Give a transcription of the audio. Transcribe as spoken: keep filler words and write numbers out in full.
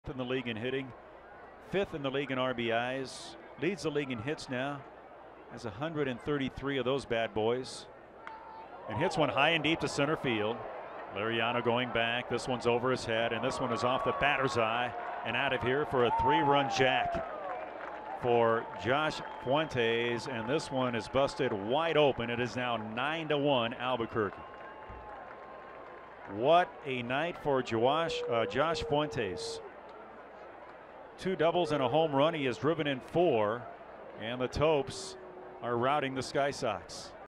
in the league in hitting, fifth in the league in R B Is, leads the league in hits now, has one hundred thirty-three of those bad boys, and hits one high and deep to center field. Liriano going back. This one's over his head, and this one is off the batter's eye and out of here for a three-run jack for Josh Fuentes, and this one is busted wide open. It is now nine to one Albuquerque. What a night for Josh, uh, Josh Fuentes. Two doubles and a home run. He has driven in four, and the Topes are routing the Sky Sox.